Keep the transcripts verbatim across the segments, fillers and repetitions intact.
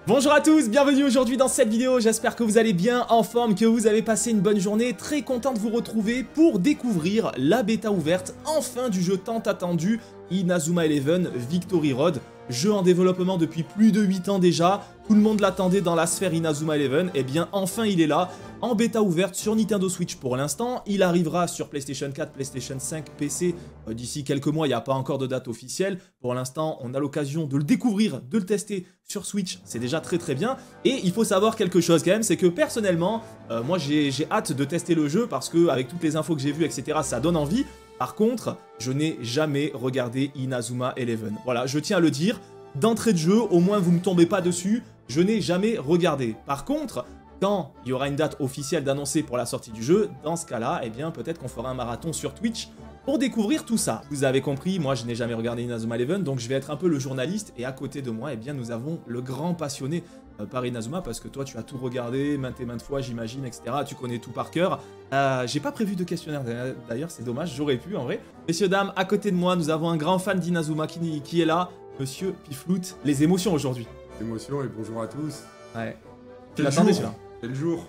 Bonjour à tous, bienvenue aujourd'hui dans cette vidéo, j'espère que vous allez bien, en forme, que vous avez passé une bonne journée, très content de vous retrouver pour découvrir la bêta ouverte, enfin du jeu tant attendu, Inazuma Eleven Victory Road, jeu en développement depuis plus de huit ans déjà, tout le monde l'attendait dans la sphère Inazuma Eleven, et bien enfin il est là, en bêta ouverte sur Nintendo Switch pour l'instant, il arrivera sur PlayStation quatre, PlayStation cinq, P C, euh, d'ici quelques mois, il n'y a pas encore de date officielle, pour l'instant on a l'occasion de le découvrir, de le tester sur Switch, c'est déjà très très bien, et il faut savoir quelque chose quand même, c'est que personnellement, euh, moi j'ai hâte de tester le jeu parce que avec toutes les infos que j'ai vues, et cetera, ça donne envie. Par contre, je n'ai jamais regardé Inazuma Eleven. Voilà, je tiens à le dire, d'entrée de jeu, au moins vous ne me tombez pas dessus, je n'ai jamais regardé. Par contre, quand il y aura une date officielle d'annoncer pour la sortie du jeu, dans ce cas-là, eh bien peut-être qu'on fera un marathon sur Twitch pour découvrir tout ça. Vous avez compris, moi je n'ai jamais regardé Inazuma Eleven, donc je vais être un peu le journaliste, et à côté de moi, eh bien nous avons le grand passionné euh, par Inazuma, parce que toi tu as tout regardé, maintes et maintes fois j'imagine, et cetera. Tu connais tout par cœur. Euh, J'ai pas prévu de questionnaire d'ailleurs, c'est dommage, j'aurais pu en vrai. Messieurs, dames, à côté de moi, nous avons un grand fan d'Inazuma qui, qui est là, Monsieur Piflout. Les émotions aujourd'hui. Émotions et bonjour à tous. Ouais. Tu l'attendais celui-là? Quel jour.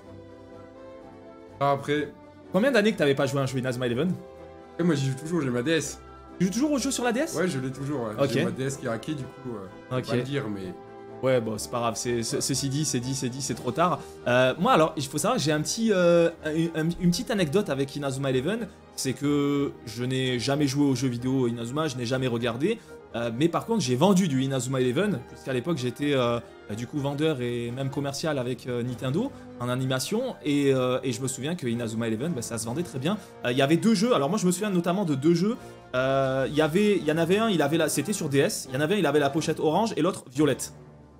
Ah, après... Combien d'années que t'avais pas joué à un jeu Inazuma Eleven? Et moi j'y joue toujours, j'ai ma D S. Tu joues toujours au jeu sur la D S? Ouais, je l'ai toujours, ouais. Okay. J'ai ma D S qui est hackée, du coup, euh, okay. Pas le dire, mais... Ouais, bon, c'est pas grave, c'est, ceci dit, c'est dit, c'est dit, c'est trop tard. Euh, moi, alors, il faut savoir que j'ai un petit, euh, un, une petite anecdote avec Inazuma Eleven, c'est que je n'ai jamais joué aux jeux vidéo Inazuma, je n'ai jamais regardé, euh, mais par contre, j'ai vendu du Inazuma Eleven, puisqu'à l'époque, j'étais euh, du coup vendeur et même commercial avec euh, Nintendo en animation, et, euh, et je me souviens que Inazuma Eleven, bah, ça se vendait très bien. Euh, il y avait deux jeux, alors moi, je me souviens notamment de deux jeux. Euh, il y avait, il y en avait un, il avait la, c'était sur D S, il y en avait un, il avait la pochette orange et l'autre violette.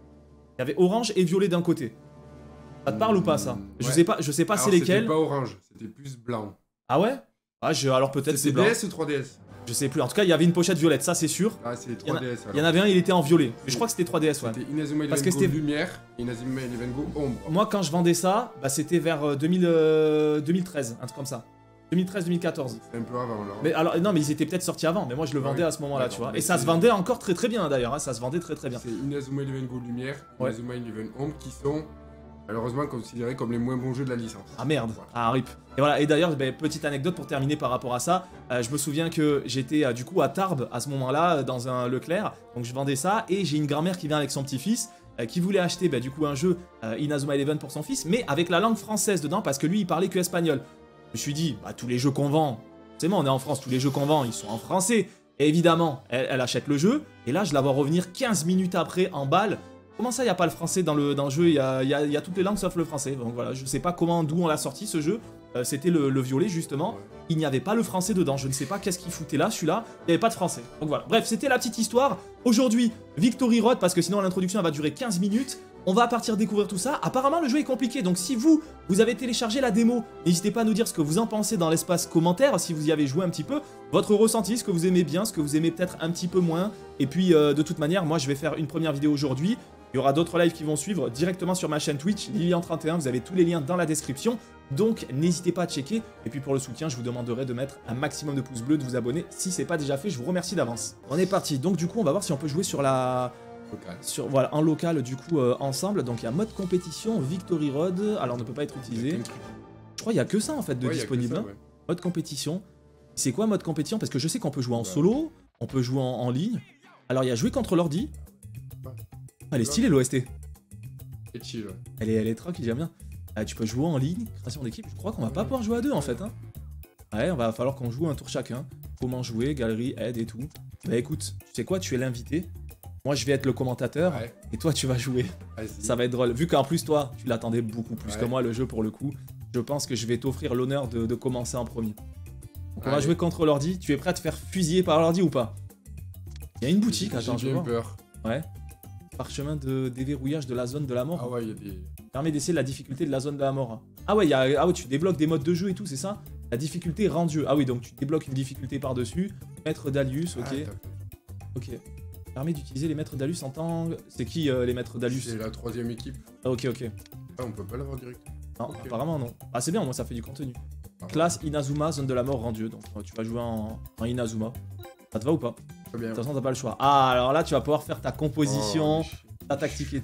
Il y avait orange et violet d'un côté. Ça te parle mmh, ou pas ça? Je ouais. sais pas, je sais pas c'est lesquels. C'était pas orange, c'était plus blanc. Ah ouais? Ah je, alors peut-être c'est blanc. D S ou trois D S? Je sais plus. En tout cas, il y avait une pochette violette, ça c'est sûr. Ah c'est trois D S. Il y, y en avait un, il était en violet. Mais je crois que c'était trois D S, ouais. C'était Inazuma Eleven Go lumière, Inazuma Eleven Go ombre. Moi quand je vendais ça, bah, c'était vers deux mille, euh, deux mille treize, un truc comme ça. deux mille treize deux mille quatorze. C'est un peu avant alors. Mais alors non mais ils étaient peut-être sortis avant, mais moi je le vendais ah oui. à ce moment-là, tu vois. Et ça se vendait encore très très bien d'ailleurs, hein, ça se vendait très très bien. C'est Inazuma Eleven Go lumière, ouais. Inazuma Eleven ombre qui sont malheureusement considérés comme les moins bons jeux de la licence. Ah merde, voilà. Ah rip. Et voilà, et d'ailleurs, bah, petite anecdote pour terminer par rapport à ça, euh, je me souviens que j'étais euh, du coup à Tarbes à ce moment-là, dans un Leclerc, donc je vendais ça, et j'ai une grand-mère qui vient avec son petit-fils, euh, qui voulait acheter bah, du coup un jeu euh, Inazuma Eleven pour son fils, mais avec la langue française dedans, parce que lui il parlait que espagnol. Je me suis dit, bah tous les jeux qu'on vend, c'est bon, on est en France, tous les jeux qu'on vend, ils sont en français. Et évidemment, elle, elle achète le jeu, et là je la vois revenir quinze minutes après en balle. Comment ça, il n'y a pas le français dans le, dans le jeu? Il y a, y, a, y a toutes les langues sauf le français. Donc voilà, je sais pas comment, d'où on l'a sorti ce jeu. Euh, C'était le, le violet justement. Il n'y avait pas le français dedans. Je ne sais pas qu'est-ce qu'il foutait là, celui-là. Il n'y avait pas de français. Donc voilà. Bref, c'était la petite histoire. Aujourd'hui, Victory Road, parce que sinon l'introduction elle va durer quinze minutes. On va partir découvrir tout ça. Apparemment, le jeu est compliqué. Donc si vous, vous avez téléchargé la démo, n'hésitez pas à nous dire ce que vous en pensez dans l'espace commentaire, si vous y avez joué un petit peu, votre ressenti, ce que vous aimez bien, ce que vous aimez peut-être un petit peu moins. Et puis, euh, de toute manière, moi, je vais faire une première vidéo aujourd'hui. Il y aura d'autres lives qui vont suivre directement sur ma chaîne Twitch, Lilian trente et un, vous avez tous les liens dans la description, donc n'hésitez pas à checker. Et puis pour le soutien, je vous demanderai de mettre un maximum de pouces bleus, de vous abonner si c'est pas déjà fait, je vous remercie d'avance. On est parti, donc du coup on va voir si on peut jouer sur la... Local. Sur, voilà, en local du coup euh, ensemble, donc il y a mode compétition, Victory Road, alors ne peut pas être utilisé. Je crois qu'il y a que ça en fait de ouais, disponible. Ça, ouais. Mode compétition, c'est quoi mode compétition? Parce que je sais qu'on peut jouer en ouais. solo, on peut jouer en, en ligne. Alors il y a jouer contre l'ordi. Ouais. Elle est stylée l'O S T. C'est chill, ouais. Elle est, elle est tranquille, j'aime bien. Ah, tu peux jouer en ligne, création d'équipe. Je crois qu'on va pas pouvoir jouer à deux en fait. Hein. Ouais, on va falloir qu'on joue un tour chacun. Comment jouer, galerie, aide et tout. Bah écoute, tu sais quoi, tu es l'invité. Moi je vais être le commentateur. Ouais. Et toi tu vas jouer. Ça va être drôle. Vu qu'en plus toi, tu l'attendais beaucoup plus ouais. que moi le jeu pour le coup. Je pense que je vais t'offrir l'honneur de, de commencer en premier. Donc on Allez. va jouer contre l'ordi. Tu es prêt à te faire fusiller par l'ordi ou pas? Il y a une boutique, attends, je vais voir. Peur. Ouais. Parchemin de déverrouillage de la zone de la mort. Ah ouais, il y a des... Permet d'essayer la difficulté de la zone de la mort. Ah ouais, y a... ah ouais, tu débloques des modes de jeu et tout, c'est ça? La difficulté rendue. Ah oui, donc tu débloques une difficulté par-dessus. Maître d'Alius, ok. Ah, ok. Permet d'utiliser les maîtres d'Alius en tant... C'est qui euh, les maîtres d'Alius? C'est la troisième équipe. Ah ok, ok. Ah, on peut pas l'avoir direct. Non, okay. Apparemment non. Ah c'est bien, moi ça fait du contenu. Ah, Classe Inazuma, zone de la mort rendue. Donc tu vas jouer en, en Inazuma. Ça te va ou pas? Très bien. De toute façon, t'as pas le choix. Ah, alors là, tu vas pouvoir faire ta composition, oh, ta tactique et tout.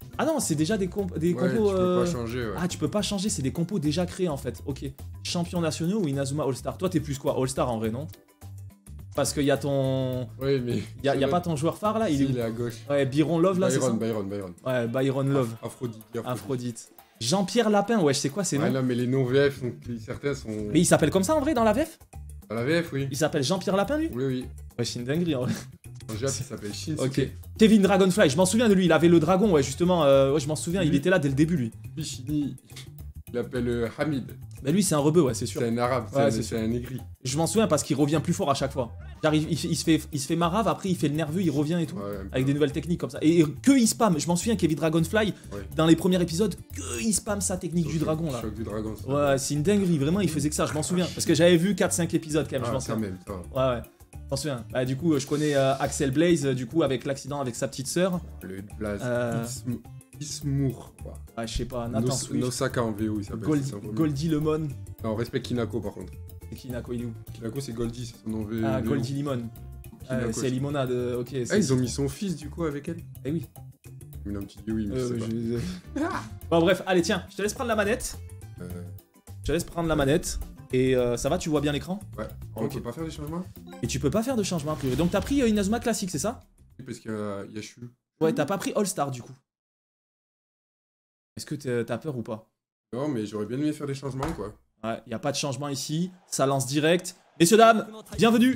Ah non, c'est déjà des, comp des Ouais, compos... tu peux euh, pas changer, ouais. Ah, tu peux pas changer, c'est des compos déjà créés en fait. Ok. Champions nationaux ou Inazuma All-Star. Toi, t'es plus quoi? All-Star en vrai, non? Parce qu'il y a ton... Oui, mais... Il y a, y a pas ton joueur phare là? Si, Il est... il est à gauche. Ouais, Byron Love là, c'est ça? Byron, Byron, Byron. Ouais, Byron Love. Aphrodite. Aphrodite. Aphrodite. Jean-Pierre Lapin, ouais, je sais quoi, c'est Ouais, non? là, mais les noms V F, sont... certains sont... Mais il s'appelle comme ça en vrai dans la V F? Dans la V F, oui. Il s'appelle Jean-Pierre Lapin lui? Oui, oui. Ouais, c'est une dinguerie en vrai. En Jap, il s'appelle Shinsuke. Ok. Kevin Dragonfly, je m'en souviens de lui, il avait le dragon, ouais, justement, euh, ouais, je m'en souviens, il Oui. était là dès le début lui. Pichini, il l'appelle euh, Hamid. Bah lui, c'est un rebeu, ouais, c'est sûr. C'est un arabe, c'est Ouais, un, c'est c'est un aigri. Je m'en souviens parce qu'il revient plus fort à chaque fois. Genre, il, il- il se fait, il se fait marave, après il fait le nerveux, il revient et tout. Ouais, un peu. Avec des nouvelles techniques comme ça. Et, et que il spam, je m'en souviens, Kevin Dragonfly, Ouais. dans les premiers épisodes, que il spam sa technique Choc- du dragon là. Choc du dragon. ça. Ouais, c'est une dinguerie, vraiment, il faisait que ça, je m'en souviens. Parce que j'avais vu quatre cinq épisodes quand même, je Ah, m'en quand souviens. même, ça va. Ouais, ouais. Je m'en souviens. Bah, du coup, je connais euh, Axel Blaze, euh, du coup, avec l'accident avec sa petite sœur. Le blaze. Euh. Ism- Ismour. Ouais. Ouais, je sais pas, Nathan Nos- Swift, Nosaka en V O, il s'appelle. Gold- c'est ça, vraiment. Goldie Lemon. Non, respect Kinako par contre. C'est qui, Nako, il est où? Kinako, c'est Goldie, c'est son nom V O. Ah, Goldie Lemon. Kinako, Euh, c'est Limonade, euh, ok. Ah, c'est- ils ont mis son fils du coup avec elle. Eh oui. Mais non, tu dis oui, mais Euh, je sais je- Bon, bref, allez, tiens, je te laisse prendre la manette. pas. Euh, Je te laisse prendre la manette. Et euh, ça va, tu vois bien l'écran? ouais. On Ok. peut pas faire des changements? Et tu peux pas faire de changement a priori. Donc t'as pris euh, Inazuma classique, c'est ça? Oui, parce qu'il y a, il y a Shu. Ouais, t'as pas pris All Star du coup. Est-ce que t'es- t'as peur ou pas? Non, mais j'aurais bien aimé faire des changements quoi. Ouais, y a pas de changement ici. Ça lance direct. Messieurs, dames, bienvenue.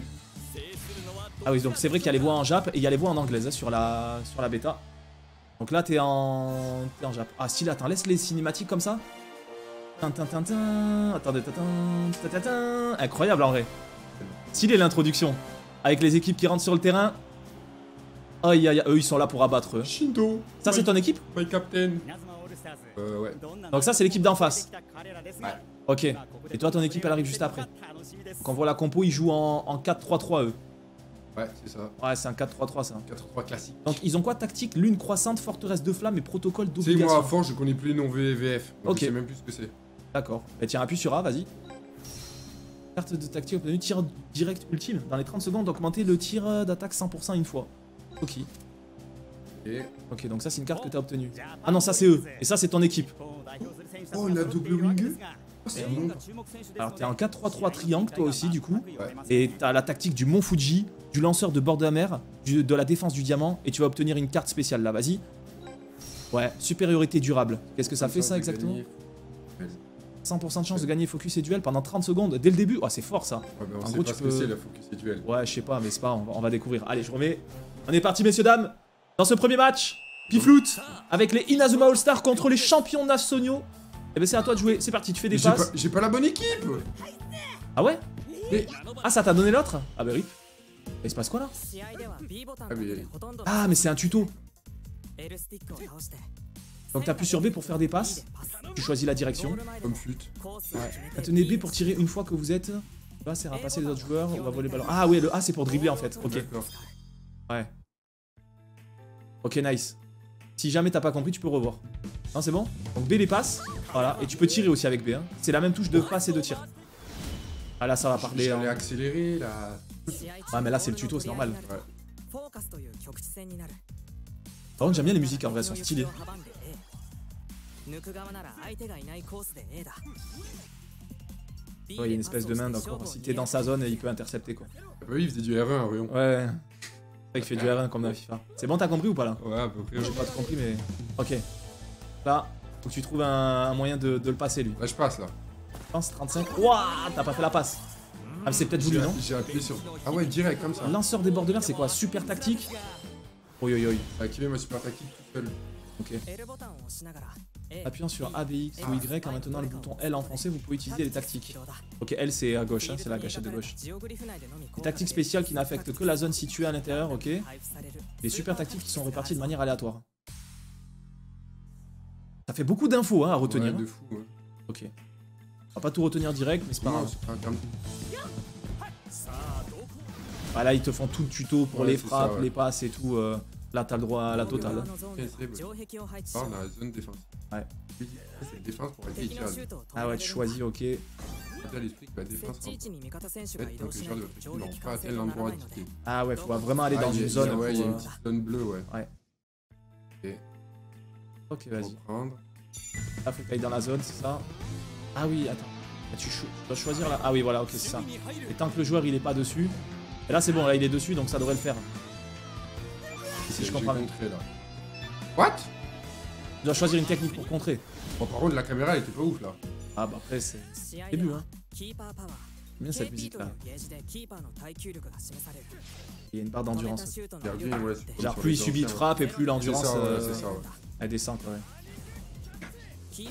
Ah oui, donc c'est vrai qu'il y a les voix en jap et il y a les voix en anglaise hein, sur, la... sur la bêta. Donc là, t'es en... T'es en jap. Ah, stylé, attends, laisse les cinématiques comme ça. Tin, tin, tin, tin. Attendez, tin, tin, tin, tin, tin. Incroyable en vrai. Stylé l'introduction. Avec les équipes qui rentrent sur le terrain. Aïe, aïe, aïe, eux ils sont là pour abattre. eux. Shindo. Ça, c'est ton équipe? My captain. Euh, ouais. Donc ça, c'est l'équipe d'en face. Ouais. Ok. Et toi, ton équipe, elle arrive juste après. Donc on voit la compo, ils jouent en, en quatre trois trois eux. Ouais, c'est ça. Ouais, c'est un quatre trois trois ça. quatre trois classique. Donc ils ont quoi tactique? Lune croissante, forteresse de flamme et protocole Tu sais, moi à d'obligation. force, je connais plus les noms V V F. Donc Ok. Je sais même plus ce que c'est. D'accord. Bah tiens, appuie sur A, vas-y. Carte de tactique obtenue, tir direct ultime. Dans les trente secondes, augmenter le tir d'attaque cent pour cent une fois. Ok. Et. Ok, donc ça c'est une carte que t'as obtenue. Ah non, ça c'est eux. Et ça c'est ton équipe. Oh, la double wing. Oh, c'est Et bon. Alors t'es en quatre trois trois triangle toi aussi du coup. Ouais. Et t'as la tactique du Mont Fuji, du lanceur de bord de la mer, du- de la défense du diamant, et tu vas obtenir une carte spéciale là, vas-y. Ouais, supériorité durable. Qu'est-ce que ça fait ça exactement? cent pour cent de chance de gagner focus et duel pendant trente secondes dès le début. Oh, c'est fort ça. Ouais, bah, on En sait gros, pas tu ce que peux- c'est la focus et duel. Ouais, je sais pas, mais c'est pas, on va, on va découvrir. Allez, je remets. On est parti, messieurs, dames. Dans ce premier match, Pifloot avec les Inazuma All-Star contre les champions nationaux. Et ben c'est à toi de jouer. C'est parti, tu fais des Mais J'ai passes. pas, j'ai pas la bonne équipe. Ah ouais? Mais. Ah, ça t'a donné l'autre? Ah bah rip. Et il se passe quoi là? Ah, mais. Ah, mais c'est un tuto. Donc t'appuies sur B pour faire des passes. Tu choisis la direction. Comme flûte. Maintenez B pour tirer une fois que vous êtes. Là, c'est à passer les autres joueurs. On va voler le ballon. Ah ouais, le A c'est pour dribbler en fait. Ok. D'accord. Ouais. Ok, nice. Si jamais t'as pas compris, tu peux revoir. Non, c'est bon? Donc B les passes. Voilà. Et tu peux tirer aussi avec B. Hein. C'est la même touche de passe et de tir. Ah là, ça va parler. J'allais hein. accélérer là. Ouais, mais là, c'est le tuto, c'est normal. Ouais. Par contre, j'aime bien les musiques en vrai, elles sont stylées. Ouais, il y a une espèce de main d'accord. Si t'es dans sa zone, il peut intercepter quoi. Ah bah oui, il faisait du R un, Orion. Ouais. C'est vrai qu'il fait du R un comme dans FIFA. C'est bon, t'as compris ou pas là? Ouais, à peu près. J'ai Ouais. pas tout compris, mais. Ok. Là, faut que tu trouves un, un moyen de, de le passer lui. Là, je passe là. Je pense trente-cinq. Ouah, t'as pas fait la passe. Ah, mais c'est peut-être voulu, J'ai non? j'ai appuyé sur. Ah ouais, direct comme ça. Lanceur des bords de mer, c'est quoi? Super tactique? Oi oi oi. J'ai activé ma super tactique tout seul. Ok. Appuyant sur A, B, X ou Y en maintenant le bouton L enfoncé, vous pouvez utiliser les tactiques. Ok, L c'est à gauche, hein, c'est la gâchette de gauche. Les tactiques spéciales qui n'affectent que la zone située à l'intérieur, ok. Les super tactiques qui sont réparties de manière aléatoire. Ça fait beaucoup d'infos hein, à retenir. Ouais, hein. de fou. Ouais. Ok. On va pas tout retenir direct, mais c'est pas Non, grave. c'est pas comme. Ah, là, ils te font tout le tuto pour Ouais, les c'est frappes, ça, ouais. les passes et tout. euh, Là, t'as le droit à la totale. Ok, c'est bon. Ah, on a la zone défense. Ouais. Oui, c'est défense pour être équilibré. Ah ouais, tu choisis, ok. T'as l'esprit que la défense rentre. Peut-être donc les joueurs de votre équipe n'auront pas atteint l'endroit indiqué. Ah ouais, faut vraiment aller Ah, dans il y a- une zone. Ouais, il y a pour, une euh, petite zone bleue, ouais. Ouais. Ok. Ok, vas-y. Prendre. Là, faut que t'ailles dans la zone, c'est ça. Ah oui, attends. Là, tu, cho tu dois choisir là. Ah oui, voilà, ok, c'est ça. Et tant que le joueur il est pas dessus. Et là, c'est bon, là, il est dessus, donc ça devrait le faire. Si je comprends bien. Là. What? Tu dois choisir une technique pour contrer. Bon, par contre, la caméra elle était pas ouf là. Ah bah après, c'est le début, hein. Bien cette musique là. Il y a une barre d'endurance. Ouais, genre plus il subit de frappe et plus l'endurance ouais, euh, ouais. elle descend quoi. Ouais.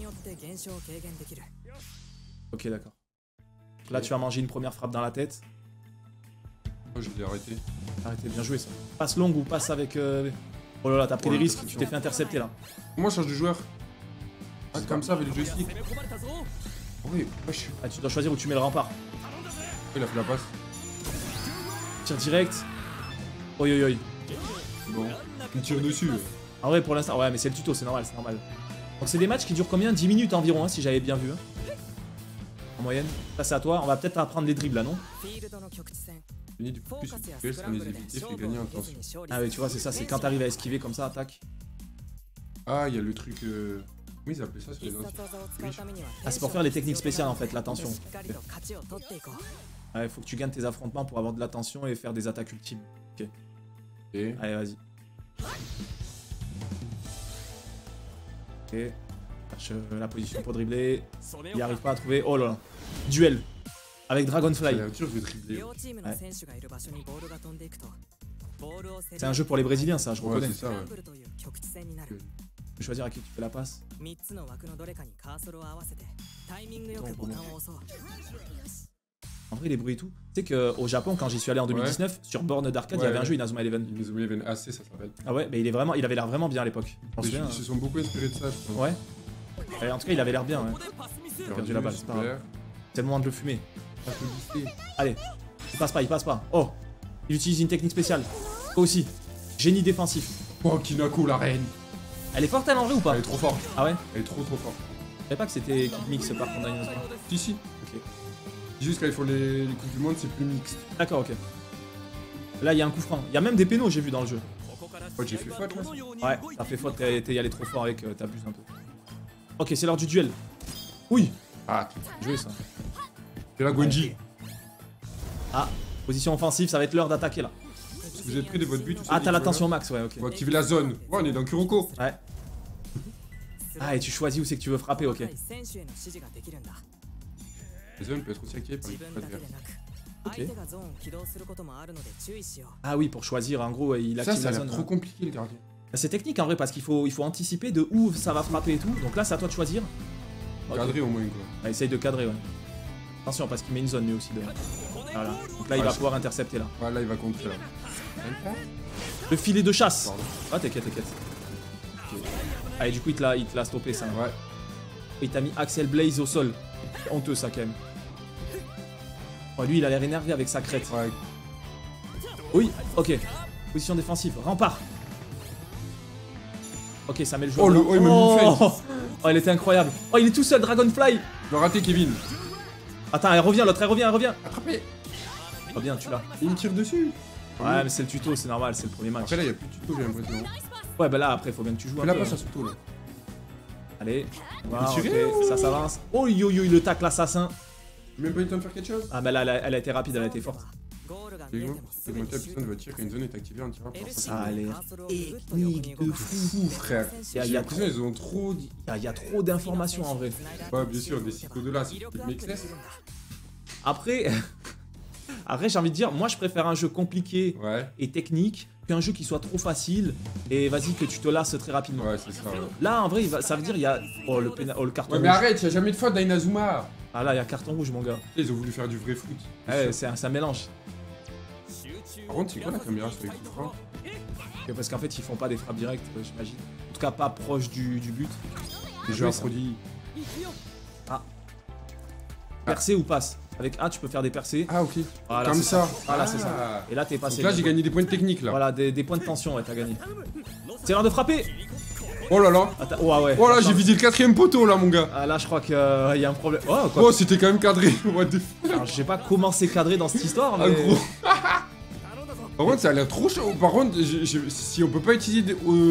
Ok d'accord. Là tu vas manger une première frappe dans la tête. Oh, je l'ai arrêté. Arrêtez, bien joué ça. Passe longue ou passe avec... Euh... Oh là là, t'as pris oh, des risques, tu t'es fait intercepter là. Comment je change de joueur? Ah, comme ça avec le joystick. Oh, oui, wesh. Ah, tu dois choisir où tu mets le rempart. Oh, il a fait la passe. Tire direct. Oi oi oi. Bon, il tire dessus. En vrai pour l'instant, ouais mais c'est le tuto, c'est normal, c'est normal. Donc c'est des matchs qui durent combien? dix minutes environ, hein, si j'avais bien vu. Hein. En moyenne. Ça c'est à toi, on va peut-être apprendre les dribbles là, non? Gagner du plus de sans les éviter, fait gagner en tension. Ah oui, tu vois, c'est ça, c'est quand t'arrives à esquiver comme ça, attaque. Ah, il y a le truc... Euh... Comment ils appelaient ça sur les anciens? Ah, c'est pour faire les techniques spéciales en fait, l'attention. Ouais, faut que tu gagnes tes affrontements pour avoir de l'attention et faire des attaques ultimes. Ok. Et... Allez, vas-y. Ok. Cherche la position pour dribbler. Il n'y arrive pas à trouver. Oh là là. Duel. Avec Dragonfly. C'est dur de dribbler. Ouais. C'est un jeu pour les Brésiliens, ça, je reconnais. Ouais, c'est ça, ouais. Tu peux choisir à qui tu fais la passe. En vrai, les bruits et tout. Tu sais qu'au Japon, quand j'y suis allé en deux mille dix-neuf, ouais. sur borne d'arcade, ouais, il y avait ouais. un jeu Inazuma Eleven. Inazuma Eleven A C, ça s'appelle. Ah ouais, mais il, est vraiment, il avait l'air vraiment bien à l'époque. Ils hein. se sont beaucoup inspirés de ça, je pense. Ouais. Et en tout cas, il avait l'air bien, ouais. J'ai perdu la balle, c'est pas grave. C'est le moment de le fumer. Allez, il passe pas, il passe pas. Oh, il utilise une technique spéciale. Toi aussi. Génie défensif. Oh, Kinako, la reine. Elle est forte, elle, en vrai, ou pas? Elle est trop forte. Ah ouais? Elle est trop trop forte. Je savais pas que c'était Kid Mix par contre dans Inazuma. Si, si. Ok. Juste quand ils font les, les Coupes du Monde, c'est plus mixte. D'accord, ok. Là, il y a un coup franc. Il y a même des pénaux, j'ai vu dans le jeu. Oh, j'ai fait faute là. Ouais, t'as fait faute, t'es allé trop fort avec, euh, t'abuses un peu. Ok, c'est l'heure du duel. Oui. Ah, joué ça. C'est la Gwenji. Ah, position offensive, ça va être l'heure d'attaquer là. Parce que vous êtes pris de votre but. Ah, t'as l'attention max, ouais, ok. On va activer la zone. Ouais, on est dans Kuroko. Ouais. Ah, et tu choisis où c'est que tu veux frapper, ok. La zone peut être aussi activée par les coups adverses. Ok. Ah oui, pour choisir, en gros, il active ça, ça la zone. Ça, trop compliqué, le gardien. C'est technique en vrai, parce qu'il faut, il faut anticiper de où ça va frapper et tout. Donc là, c'est à toi de choisir. Cadrer au moins, quoi. Ah, essaye de cadrer, ouais. Attention, parce qu'il met une zone lui aussi. De... Voilà. Donc là, il ah, va je... pouvoir intercepter là. Ouais, là, il va contrer là. Le filet de chasse. Pardon. Ah, t'inquiète, t'inquiète. Okay. Allez, du coup, il te l'a stoppé ça. Ouais. Il t'a mis Axel Blaze au sol. Honteux ça quand même. Oh, lui, il a l'air énervé avec sa crête. Ouais. Oui, ok. Position défensive. Rempart. Ok, ça met le jeu. Oh, le... oh il m'a oh, mis une oh, oh, il était incroyable. Oh, il est tout seul, Dragonfly. Le raté, Kevin. Attends, elle revient, l'autre, elle revient, elle revient. Attrapé. Oh bien, tu l'as. Il me tire dessus. Ouais, mais c'est le tuto, c'est normal, c'est le premier match. Après, là, il n'y a plus de tuto, j'ai l'impression. Ouais, bah là, après, faut bien que tu joues. Fais la passe à Soto, là. Allez, voilà, okay. Ça s'avance. Oh, yo, yo, le tacle assassin. Même pas eu le temps de faire quelque chose. Ah, bah là, elle a, elle a été rapide, elle a été forte. C'est monter la puissance de votre tir quand une zone est activée en tirant. Ça a l'air technique de fou, frère. Il y a trop, ils ont trop. Il y a trop d'informations en vrai. Ouais, bien sûr, des cycles de là, c'est le mec laisse. Après, après j'ai envie de dire, moi je préfère un jeu compliqué ouais. et technique qu'un jeu qui soit trop facile et vas-y que tu te lasses très rapidement. Ouais, c'est ça. Ouais. Là, en vrai, il va, ça veut dire il y a oh le, péna... oh, le carton ouais, rouge. Mais arrête, il n'y a jamais de faute dans Inazuma. Ah là, il y a carton rouge, mon gars. Ils ont voulu faire du vrai foot. Ouais, c'est un, un mélange. Par contre, c'est quoi la caméra sur les coups francs? Parce qu'en fait, ils font pas des frappes directes, j'imagine. En tout cas, pas proche du, du but. Les jeux produits. Ah. Percé ou passe? Avec A, tu peux faire des percés. Ah, ok. Voilà, comme ça. Voilà, ah. c'est ça. Et là, t'es passé. Donc là, j'ai gagné des points de technique, là. Voilà, des, des points de tension, ouais, t'as gagné. C'est l'heure de frapper. Oh là là. Attends, oh, ouais. Oh là, j'ai visé le quatrième poteau, là, mon gars. Ah, là, je crois qu'il euh, y a un problème. Oh, quoi. Oh, c'était quand même cadré. What the fuck. Alors, je sais pas comment c'est cadré dans cette histoire, mais... Ah, gros. Par contre, ça a l'air trop chaud. Par contre, je, je, si on peut pas utiliser des, euh,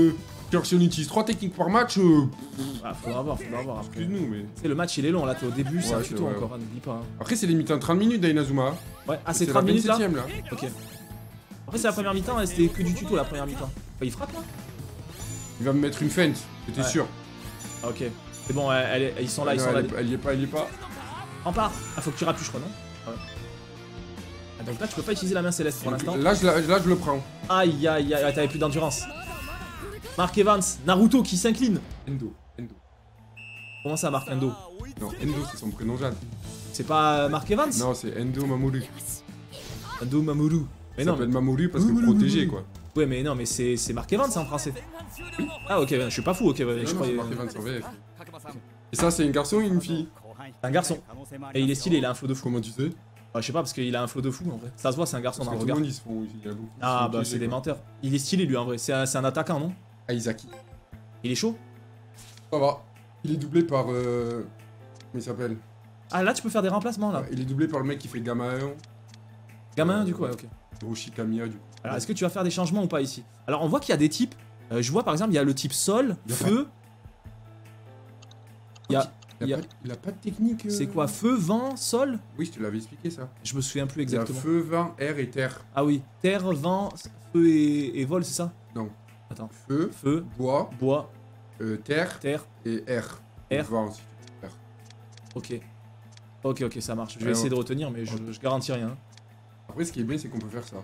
Genre, si on utilise trois techniques par match, euh... Ah, faudra voir, faudra voir après. excuse-nous, mais. Tu sais, le match il est long là, t'es au début, c'est Ouais, un c'est tuto vrai, encore, hein, n'oublie pas. Hein. Après, c'est limité en trente minutes d'Ainazuma. Ouais, ah, c'est la trente minutes là vingt-septième là. Ok. Après, c'est la première mi-temps, c'était que du tuto la première mi-temps. Bah, il frappe là. Il va me mettre une feinte, j'étais Ouais. sûr. Ah, ok. C'est bon, elle est- ils sont là, ils Non, sont là. elle, est, elle y est pas, elle y est pas. Rempart. Ah, faut que tu rappuies, je crois, non? Ouais. Ah, donc là, tu peux pas utiliser la main céleste pour l'instant. Là, je, la- là, je le prends. Aïe, aïe, aïe, t'avais plus d'endurance. Mark Evans, Naruto qui s'incline. Endo, Endo. Comment ça, Mark Endo? Non, Endo, c'est son prénom Jeanne. C'est pas euh, Mark Evans? Non, c'est Endo Mamoru. Endo Mamoru. Mais Il non, s'appelle mais... Mamoru parce que Mamoru, protégé, Mamoru. quoi. Ouais, mais non, mais c'est c'est Mark Evans en français. Ah, ok, je suis pas fou, ok, ouais, Non, je non, c'est croyais. marqué vingt sur V F. Et ça, c'est un garçon ou une fille? Un garçon. Et il est stylé, il a un flow de fou. Comment tu sais? Ah, je sais pas, parce qu'il a un flow de fou en vrai. Ça se voit, c'est un garçon Parce dans que le tout le regard. monde, ils se font. Il y a beaucoup qui Ah, sont bah, piégés, c'est des quoi. menteurs. Il est stylé lui en vrai, c'est un, c'est un attaquant, non? Ah, Isaki. Il est chaud? Ça va. Il est doublé par. Euh... Comment il s'appelle? Ah, là, tu peux faire des remplacements là. Ouais, Il est doublé par le mec qui fait Gamma un. Gamin, du coup, ouais, ok. Hiroshi Kamiya, du coup. Alors, est-ce que tu vas faire des changements ou pas ici? Alors, on voit qu'il y a des types. Euh, je vois par exemple, il y a le type sol, Il y a feu. Il y a. Il il y a, a- pas, il a pas de technique. euh, C'est quoi? Feu, vent, sol? Oui, je te l'avais expliqué ça. Je me souviens plus Il y a exactement. feu, vent, air et terre. Ah oui, terre, vent, feu et, et vol, c'est ça? Non. Attends. Feu, Feu, bois, bois, euh, terre terre, et air. Air. Vent aussi. Air. ok. Ok, ok, ça marche. Je vais Ouais, essayer ouais. de retenir, mais je, je garantis rien. Après, ce qui est bien, c'est qu'on peut faire ça.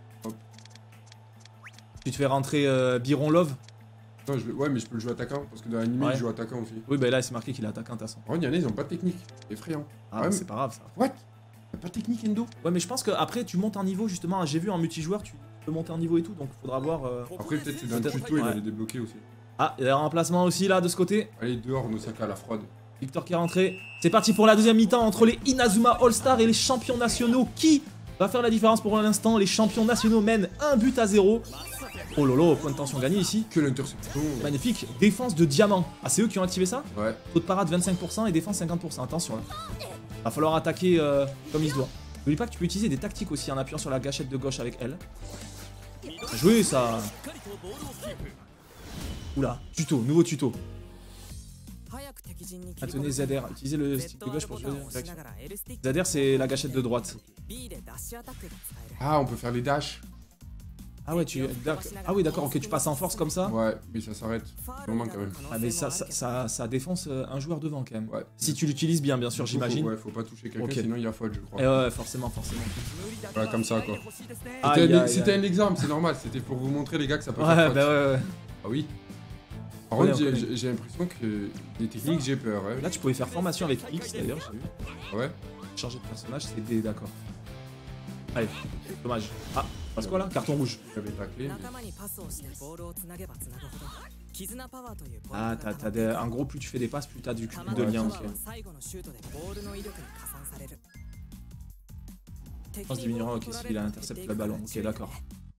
Tu te fais rentrer euh, Byron Love? Non, je... Ouais, mais je peux le jouer attaquant parce que dans l'anime, Ouais. je joue attaquant aussi. Oui, bah là, c'est marqué qu'il est attaquant, de toute façon. En vrai, il y en a, ils ont pas de technique. C'est effrayant. Ah, Ouais, bah, mais- c'est pas grave ça. What? T'as pas de technique, Endo? Ouais, mais je pense qu'après, tu montes en niveau justement. J'ai vu en multijoueur, tu peux monter en niveau et tout, donc faudra voir. euh, Après, peut-être c'est dans le Peut-être, tuto, il va ouais. les débloquer aussi. Ah, il y a un remplacement aussi là de ce côté. Allez, dehors, Nosaka, la fraude. Victor qui est rentré. C'est parti pour la deuxième mi-temps entre les Inazuma All-Star et les champions nationaux. Qui va faire la différence pour l'instant? Les champions nationaux mènent un but à zéro. Oh lolo, point de tension gagné ici. Que l'interception. Magnifique. Défense de diamant. Ah, c'est eux qui ont activé ça? Ouais. Taux de parade vingt-cinq pour cent et défense cinquante pour cent. Attention. Hein. Va falloir attaquer euh, comme il se doit. N'oublie pas que tu peux utiliser des tactiques aussi en appuyant sur la gâchette de gauche avec L. Bien joué ça. Oula, tuto, nouveau tuto. Maintenez Z R, utilisez le stick de gauche pour jouer direct. Z R c'est la gâchette de droite. Ah, on peut faire les dashs. Ah ouais, tu d'ac- ah oui d'accord, ok, tu passes en force comme ça. Ouais, mais ça s'arrête. Vraiment quand même. Ah mais ça ça, ça, ça défonce euh, un joueur devant quand même. Ouais. Si tu l'utilises bien, bien sûr, Du coup, faut- j'imagine. Ouais, faut pas toucher quelqu'un, Ok. sinon il y a faute, je crois. Et ouais, forcément, forcément. Voilà, comme ça, quoi. Aïe, C'était un, aïe, c'était aïe. un exemple, c'est normal. C'était pour vous montrer, les gars, que ça peut Ouais, faire bah faute. ouais, ouais. Ah oui. Par Ouais, contre, on j'ai- connaît. j'ai j'ai l'impression que les techniques, j'ai peur. Hein. Là, tu pouvais faire formation avec X d'ailleurs, j'ai vu. Ouais. Changer de personnage, c'est D, d'accord. Allez, dommage. Ah, passe quoi là? Carton rouge. J'avais taclé. mais- Ah, t'as, t'as des... en gros, plus tu fais des passes, plus t'as du cube de lien. Ok. Pense diminuera, ok, s'il a intercepté le ballon. Ok, d'accord.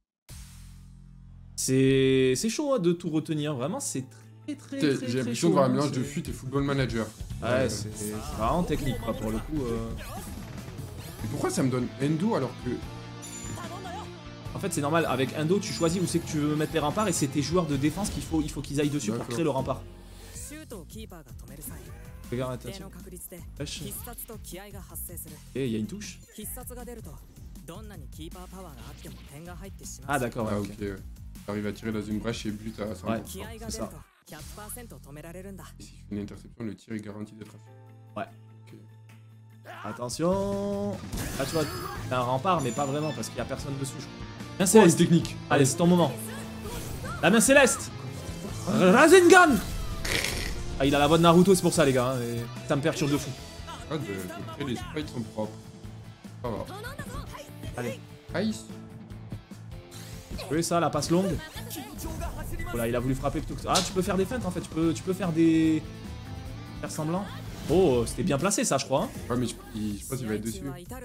C'est, c'est chaud hein, de tout retenir. Vraiment, c'est très, très, T'sais, très, très J'ai l'impression chaud. de voir un hein, mélange de c'est- fuite et football manager. Ouais, c'est, c'est vraiment technique, quoi, pour le coup. euh. Et pourquoi ça me donne Endo alors que. En fait, c'est normal. Avec Endo, tu choisis où c'est que tu veux mettre les remparts et c'est tes joueurs de défense qu'il faut, il faut qu'ils aillent dessus pour D'accord. créer le rempart. Regarde, attention. Wesh. Et il y a une touche. Ah, d'accord, ouais, Ah, ok. ok. ouais. T'arrives à tirer dans une brèche et but à cent pour cent. Ouais, c'est ça. Et si je fais une interception, le tir est garanti d'être affiché. Attention. Là, tu vois, t'as un rempart, mais pas vraiment parce qu'il y a personne dessus, je crois. Main Oh, une céleste. technique. Allez, c'est ton moment. La main céleste. Rasengan. Ah, il a la voix de Naruto, c'est pour ça, les gars. hein, et ça me perturbe de fou. Ah, de, de créer les sprites sont propres. Ça va. Allez. Ice. Oui, ça, la passe longue. Voilà, il a voulu frapper plutôt que ça. Ah, tu peux faire des feintes en fait. Tu peux, tu peux faire des. Faire semblant. Oh, c'était bien placé ça, je crois. hein. Ouais, mais je, il- je sais pas s'il va être dessus.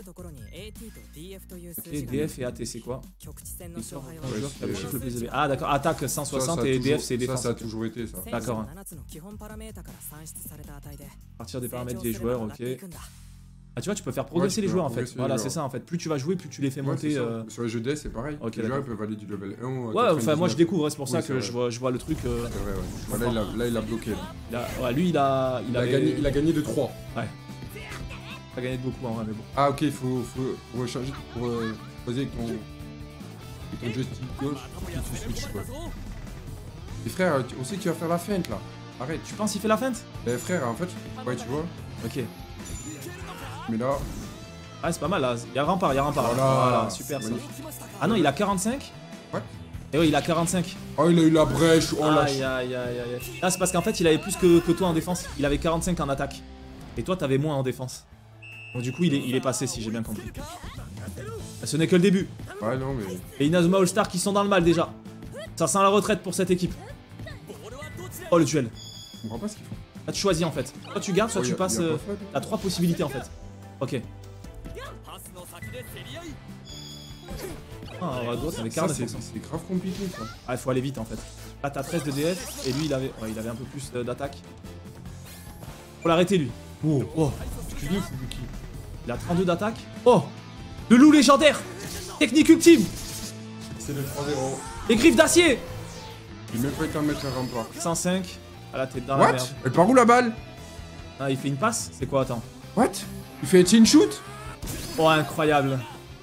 Ok, D F et A T, c'est quoi? Un joueur qui a le c'est- chiffre le plus élevé. Ah, d'accord, attaque cent soixante Ça, ça a et toujours- D F c'est défense. Ça, ça a ok. toujours été ça. D'accord. À partir des paramètres des joueurs, ok. Ah, tu vois, tu peux faire progresser Ouais, les tu peux joueurs en fait. progresser les Voilà, joueurs. c'est ça en fait. Plus tu vas jouer, plus tu les fais Ouais, monter. c'est ça. euh, Sur les jeux D S, c'est pareil. Ok, les joueurs d'accord. ils peuvent aller du level un au Ouais, enfin, moi je quatre-vingt-dix-neuf. découvre, c'est pour ça Oui, que c'est je vrai. vois, je vois le truc. euh, C'est vrai, ouais. Voilà, il a, là, il a bloqué. Là. il a- ouais, lui, il a. Il, Il, a avait- gagné, il a gagné de trois. Ouais. Il a gagné de beaucoup en vrai, mais bon. Ah, ok, il faut, faut, faut changer pour euh, poser avec ton, avec ton joystick gauche. Et tu switches, ouais. Et frère, tu- on sait qu'il va faire la feinte là. Arrête. Tu penses qu'il fait la feinte? Eh, frère, en fait, ouais, tu vois. Ok. Mais là, Ah, c'est pas mal là. Il y a rempart, il y a rempart. Voilà. Voilà, super ça. Magnifique. Ah non, il a quarante-cinq. Ouais. Et oui, il a quarante-cinq. oh, il a eu la brèche. Oh, la Aïe, aïe, aïe, aïe, aïe. Ah, c'est parce qu'en fait, il avait plus que, que toi en défense. Il avait quarante-cinq en attaque. Et toi, t'avais moins en défense. Donc, du coup, il est, il est passé, si j'ai bien compris. Ce n'est que le début. Ouais, non, mais. Et Inazuma All-Star qui sont dans le mal déjà. Ça sent la retraite pour cette équipe. Oh, le duel. Je comprends pas ce qu'ils font. Là, tu choisis en fait. Soit tu gardes, soit Oh, tu y a- passes. y a pas euh, faute, hein. T'as trois possibilités en fait. Ok. Ah, on va droite, avec Ça, quarante c'est pour cent. c'est grave compliqué ça. Ah, il faut aller vite en fait. Là, t'as treize de D F et lui, il avait, ouais, il avait un peu plus euh, d'attaque. Faut l'arrêter lui. Oh, oh. Excuse-nous, Fubuki. Il a trente-deux d'attaque. Oh, le loup légendaire. Technique ultime. C'est le trois zéro. Les griffes d'acier. J'ai même pas été en mettre un rempart. cent cinq. Ah là, t'es dans la What? merde. Elle part où la balle? Ah, il fait une passe. C'est quoi, attends? What? Il fait chin shoot? Oh, incroyable.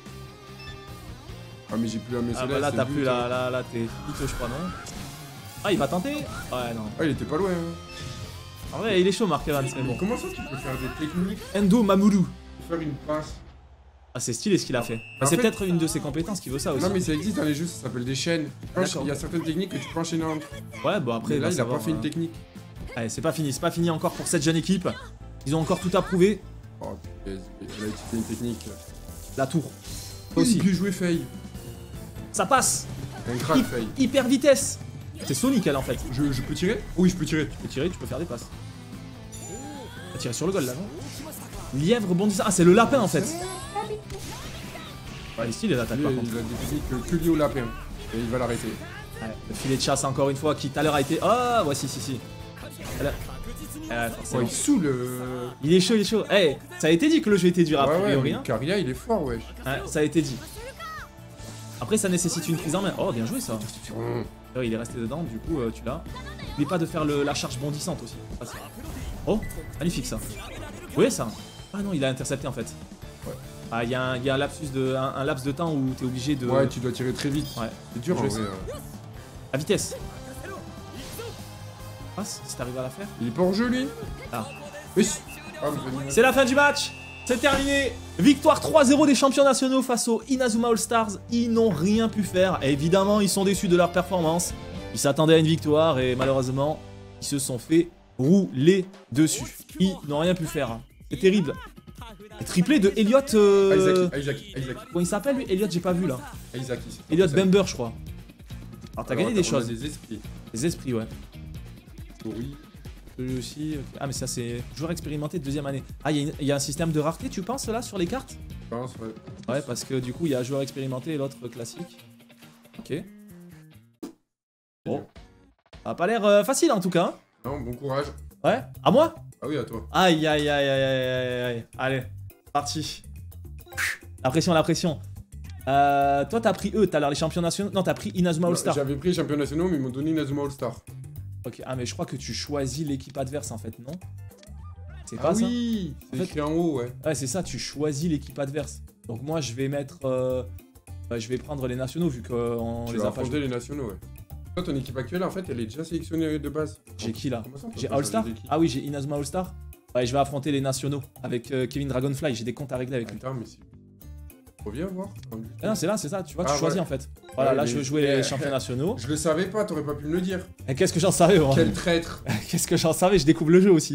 Ah, mais j'ai plus la Mercedes. Ah, bah là, c'est t'as le plus but, la. hein. Là, là, t'es finito, je crois, non? Ah, il va tenter? Ouais, non. Ah, il était pas loin. Hein. En vrai, il est chaud, Mark Evans, mais Mais bon. comment ça tu peux faire des techniques Endo Mamoudou. et faire une passe? Ah, c'est stylé ce qu'il a fait. En c'est fait- peut-être une de ses compétences qui veut ça aussi. Non, mais ça existe dans les jeux, ça s'appelle des chaînes. Tu peux encha- D'accord. Il y a certaines techniques que tu peux enchaîner entre. Ouais, bon, après. Mais là, va il a savoir, pas fait une euh. technique. Allez, c'est pas fini, c'est pas fini encore pour cette jeune équipe. Ils ont encore tout à prouver. Oh, putain, il a utilisé une technique. La tour. Oui, Aussi. bien joué, Faye. Ça passe. Un crack, Hy- Faye. hyper vitesse. C'est Sonic, elle, en fait. Tu Je, je peux tirer? Oui, je peux tirer. peux tirer, tu peux faire des passes. Tu vas tirer sur le goal, là, non? Lièvre rebondissant. Ah, c'est le lapin, en fait. Ouais, il est stylé, l'attaque, Lui, par il a contre. des techniques que liées au lapin. Et il va l'arrêter. Ouais, le filet de chasse, encore une fois, qui tout à l'heure a été... Oh, voici, si, si. Elle a- Ouais, forcément. Ouais, il saoule. euh, Il est chaud, il est chaud. Eh, ça a été dit que le jeu était dur, a Ouais, ouais, priori, mais hein. Caria, il est fort, wesh. Ouais, ça a été dit. Après, ça nécessite une prise en main. Oh, bien joué, ça. Mmh. Ouais, il est resté dedans, du coup, euh, tu l'as. N'oublie pas de faire le- la charge bondissante aussi. Ah, c'est- oh, magnifique, ça. Oui, ça. Ah non, il a intercepté, en fait. Ouais. Ah, il y, a un- il y a un lapsus de, un, un laps de temps où t'es obligé de... Ouais, tu dois tirer très vite. Ouais. C'est dur, en Je vrai. sais. hein. La vitesse. Passe, si t'arrives à la faire. Il est pas en jeu, lui? Ah. Oui. Ah, mais C'est la fin du match. C'est terminé. Victoire trois zéro des champions nationaux face aux Inazuma All-Stars. Ils n'ont rien pu faire. Et évidemment, ils sont déçus de leur performance. Ils s'attendaient à une victoire et malheureusement, ils se sont fait rouler dessus. Ils n'ont rien pu faire. C'est terrible. Et triplé de Elliot... Euh... Isaac, Isaac, Isaac. Comment il s'appelle lui? Elliot, j'ai pas vu là. Isaac, ici. Elliot Bember, je crois. Alors t'as Alors, gagné des on a choses. des esprits. Des esprits, ouais. Oui. Lui aussi. ok. Ah mais ça c'est joueur expérimenté de deuxième année. Ah il y, a une- il y a un système de rareté tu penses là sur les cartes? Je pense, ouais. Ouais parce que du coup il y a joueur expérimenté et l'autre classique. Ok. Bon. Ça a pas l'air euh, facile en tout cas. Non, bon courage. Ouais. À moi? Ah oui, à toi. Aïe aïe aïe aïe aïe aïe aïe. Allez, parti. La pression, la pression. Euh, toi t'as pris eux, t'as l'air les champions nationaux. Non t'as pris Inazuma All-Star. J'avais pris les champions nationaux, mais ils m'ont donné Inazuma All-Star. Ok, ah mais je crois que tu choisis l'équipe adverse en fait, non? C'est Ah pas ça? oui, En c'est fait- écrit en haut, ouais. Ouais, c'est ça, tu choisis l'équipe adverse. Donc moi, je vais mettre... euh, bah, je vais prendre les nationaux vu qu'on Tu les vas a pas affronter joués. les nationaux, ouais. Toi, ton équipe actuelle, en fait, elle est déjà sélectionnée de base. J'ai qui là? Comment ça, on peut J'ai pas All-Star? changer d'équipe? Ah oui, j'ai Inazuma All-Star. Ouais, je vais affronter les nationaux avec euh, Kevin Dragonfly. J'ai des comptes à régler avec lui. Attends, mais c'est... Reviens voir. Ah non, c'est là, c'est ça. Tu vois, tu Ah, choisis ouais. en fait. Voilà, Ouais, là, mais- je veux jouer les champions nationaux. Je le savais pas, t'aurais pas pu me le dire. Et qu'est-ce que j'en savais, moi? Quel traître. Qu'est-ce que j'en savais? Je découvre le jeu aussi.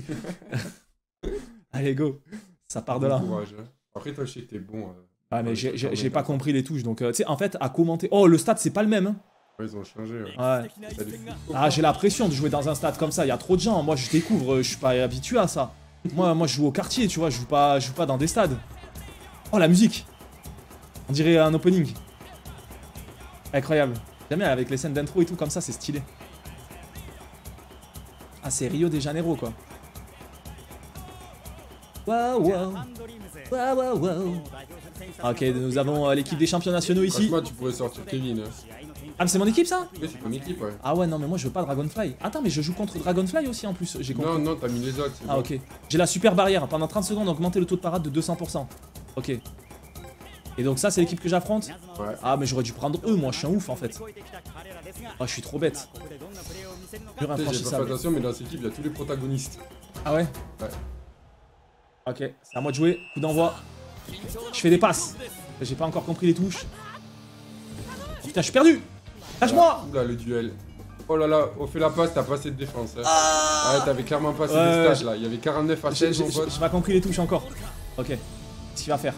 Allez, go. Ça part de là. Bon courage, hein. Après, toi, je sais que t'es bon. euh. Ah, mais Ouais, j'ai je j'ai- peux j'ai pas pas mettre compris les touches. Donc, euh, tu sais, en fait, à commenter. Oh, le stade, c'est pas le même. Hein. Ouais, ils ont changé, ouais. Ouais. T'as des fous. Ah, j'ai la pression de jouer dans un stade comme ça, il y a trop de gens. Moi, je découvre, je suis pas habitué à ça. Moi, moi je joue au quartier, tu vois, je joue pas, je joue pas dans des stades. Oh, la musique. On dirait un opening. Incroyable. J'aime bien avec les scènes d'intro et tout comme ça, c'est stylé. Ah, c'est Rio de Janeiro, quoi. Waouh, waouh. Waouh, waouh, waouh. Ok, nous avons euh, l'équipe des champions nationaux ici. Franchement, tu pourrais sortir Kevin. Hein. Ah, mais c'est mon équipe ça? Oui, c'est ton équipe, ouais. Ah ouais, non, mais moi je veux pas Dragonfly. Attends, mais je joue contre Dragonfly aussi en plus. J'ai compris. Non, non, t'as mis les autres. Ah, bon. ok. J'ai la super barrière. Pendant trente secondes, augmenter le taux de parade de deux cents pour cent. Ok. Et donc, ça, c'est l'équipe que j'affronte? Ouais. Ah, mais j'aurais dû prendre eux, moi je suis un ouf en fait. Oh, je suis trop bête. Pur Tu sais, j'ai pas fait infranchissable. attention, mais dans cette équipe, il y a tous les protagonistes. Ah ouais? Ouais. Ok, c'est à moi de jouer. Coup d'envoi. Je fais des passes. J'ai pas encore compris les touches. Putain, je suis perdu. Lâche-moi. Oula, le duel. Oh là là, on fait la passe, t'as pas assez de défense. Hein. Ah Ouais, t'avais clairement pas assez Ouais, de stats je- là. Il y avait quarante-neuf à J'ai seize, mon j'ai- pote. j'ai pas compris les touches encore. Ok. Qu'est-ce qu'il va faire?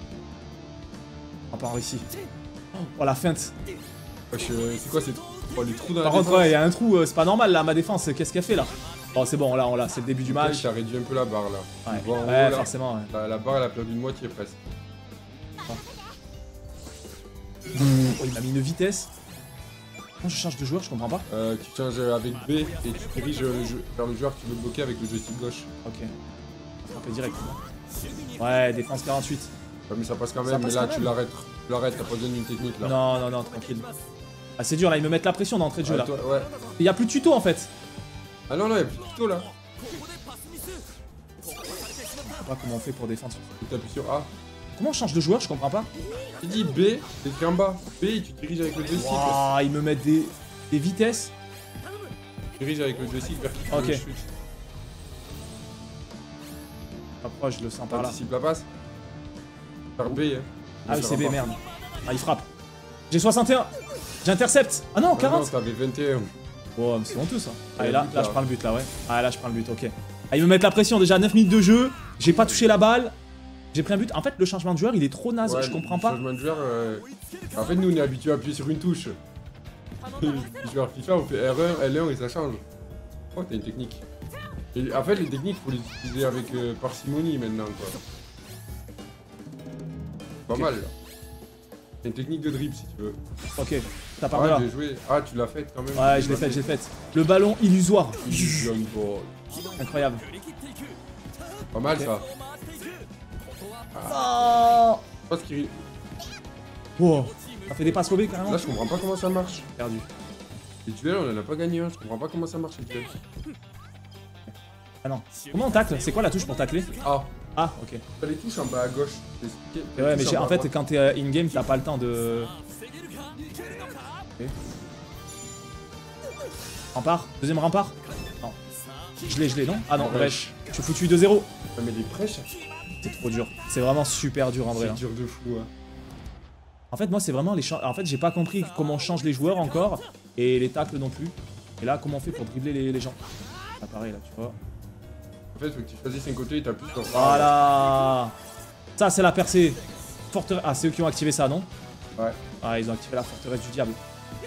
On part ici. Oh, la feinte. Wesh, euh, c'est quoi ces trous? Oh, les trous dans Par la contre, ouais, il défense. y a un trou, euh, c'est pas normal là, ma défense. Qu'est-ce qu'elle fait là? Bon, c'est bon, là, on l'a, c'est le début du Ouais, match. t'as réduit un peu la barre là. Ouais, Tu vois, en haut, ouais là, forcément. Ouais. La, la barre, elle a perdu de moitié presque. Oh, il m'a mis une vitesse. Comment je change de joueur? Je comprends pas. Euh, tu changes avec B et tu diriges le jeu- vers le joueur que tu veux bloquer avec le joystick gauche. Ok. On peut directement. Ouais, défense quarante-huit. Ouais, mais ça passe quand Ça même, passe mais là quand tu même. l'arrêtes. Tu l'arrêtes, t'as pas besoin d'une technique là. Non, non, non, tranquille. Ah, c'est dur là, ils me mettent la pression d'entrée de jeu Ouais, là. toi, ouais. Il y a plus de tuto en fait. Ah non, non, y'a plus de tuto là. Je sais pas comment on fait pour défendre. Tu t'appuies sur A. Comment on change de joueur? Je comprends pas. Tu dis B, c'est écrit en bas. B, et tu diriges avec le joystick. Waouh, ils me mettent des, des vitesses. Tu diriges avec le joystick vers qui tu Ok. veux le shoot. Approche, je le sens par là. Anticipe la passe. Par B, hein. Ah oui, Ça c'est B, va pas. merde. Ah, il frappe. J'ai soixante et un. J'intercepte. Ah non, Ah non, quarante. t'avais vingt et un. Oh, mais c'est honteux ça. Allez, Ouais, là, but, là, là. je prends le but là, ouais. Ah, là, je prends le but, ok. Ah, ils me mettent la pression déjà, neuf minutes de jeu. J'ai pas touché la balle. J'ai pris un but. En fait, le changement de joueur, il est trop naze. Ouais, je comprends le pas. Changement de joueur. euh, En fait, nous, on est habitués à appuyer sur une touche. Les joueurs FIFA, on fait R un, L un et ça change. Oh, t'as une technique. Et en fait, les techniques, faut les utiliser avec euh, parcimonie maintenant, quoi. Pas Ok. mal, là. C'est une technique de dribble, si tu veux. Ok, t'as pas Ah, là. j'ai joué. Ah, tu l'as faite quand même. Ouais, je l'ai fait, je l'ai fait. Le ballon illusoire. Illusion ball. Incroyable. Pas mal, ça. Oh, Je pense qu'il... wow. Ça fait des passes lobées carrément. Là, je comprends pas comment ça marche. Perdu. Les duels, on en a pas gagné un. Je comprends pas comment ça marche, les duels. Ah non. Comment on tacle? C'est quoi la touche pour tacler? Ah, Ah, ok. t'as les touches en bas à gauche. Les- les Et ouais, mais touches j'ai- bas en à fait, droite. quand t'es euh, in-game, t'as pas le temps de... Ok. Rempart. Deuxième rempart. Non. Je l'ai, je l'ai, non? Ah non, Ouais. brèche. Je suis foutu deux zéro. Ouais, mais les prêches, C'est trop dur. C'est vraiment super dur en vrai. c'est hein. dur de fou, hein. En fait, moi, c'est vraiment les... cha- En fait, j'ai pas compris comment on change les joueurs encore. Et les tacles non plus. Et là, comment on fait pour dribbler les, les gens? Ah, pareil, là, tu vois. En fait, faut que tu choisisses un côté et t'appuies sur... Voilà. Ça, c'est la percée. Forteresse... Ah, c'est eux qui ont activé ça, non? Ouais. Ah, ils ont activé la forteresse du diable.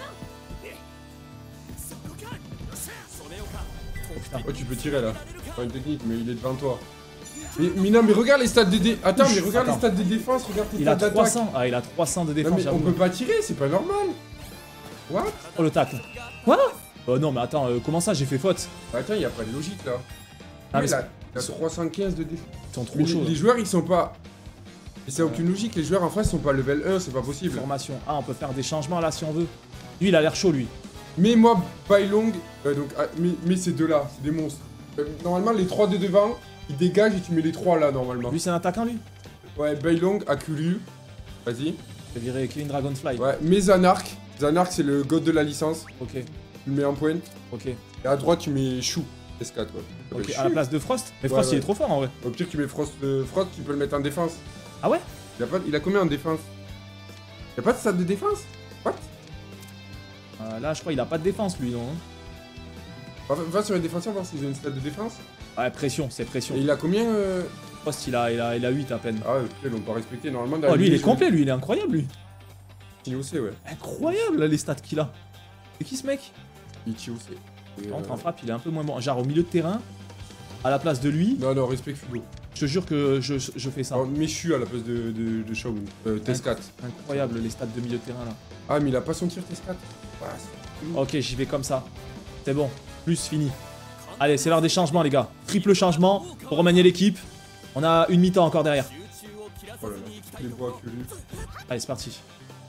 Oh putain. Oh, tu peux tirer là. Pas une technique, mais il est devant toi. Mais, mais non, mais regarde les stats des dé... Attends, mais regarde Attends. les stats des défenses, regarde tes Il stats a d'attaque. trois cents. Ah, il a trois cents de Non, défense, mais on j'avoue. peut pas tirer, c'est pas normal. What? Oh, le tacle. Quoi? Oh non, mais attends, euh, comment ça, j'ai fait faute? Attends, y a pas de logique là. Ah, Ah, mais il a, il a trois cent quinze de défense. Ils sont trop Mais les, chauds. les joueurs, ils sont pas... Et ça a aucune logique, les joueurs en face sont pas level un, c'est pas possible. Formation. Ah, on peut faire des changements là si on veut. Lui, il a l'air chaud, lui. Mais moi, Bailong, euh, donc, ah, mais, mais ces deux-là, c'est des monstres. Euh, normalement, les trois de devant, ils dégagent et tu mets les trois là, normalement. Lui, c'est un attaquant, lui. Ouais, Bailong, Akulu, vas-y. Je vais virer Kevin Dragonfly. Ouais, mais Zanark. Zanark, c'est le god de la licence. Ok, Tu le mets en point. ok. Et à droite, tu mets Chou. S quatre, quoi. Ça Ok, s'appelle à la Chou. place de Frost. Mais Ouais, Frost, il ouais. est trop fort en vrai. Au pire, tu mets Frost, euh, Frost, tu peux le mettre en défense. Ah ouais? Il a, pas, il a combien en défense? Il a pas de stade de défense? What? Euh, Là, je crois qu'il a pas de défense, lui, non? Va, va sur les défenseurs voir s'ils ont une stade de défense. Ouais, pression, c'est pression. Et il a combien euh... Frost, il a, il a, il a huit à peine. Ah ouais, putain, ils l'ont pas respecté normalement. Oh, lui, il est complet, lui, il est incroyable, lui. Ichiose, ouais. Incroyable, là, les stats qu'il a. C'est qui ce mec? Ichiose. Et, Par contre, euh, en frappe, il est un peu moins bon. Genre au milieu de terrain, à la place de lui, Non, non, respect Fudo. je te jure que je, je fais ça. Alors, Meshu à la place de, de, de Shaoun. Euh, T S quatre. Incroyable, les stats de milieu de terrain, là. Ah, mais il a pas son tir T S quatre. Ah, c'est- Ok, j'y vais comme ça. C'est bon, plus fini. Allez, c'est l'heure des changements, les gars. Triple changement pour remanier l'équipe. On a une mi-temps encore derrière. Oh là là, toutes les voix que lui. Allez, c'est parti.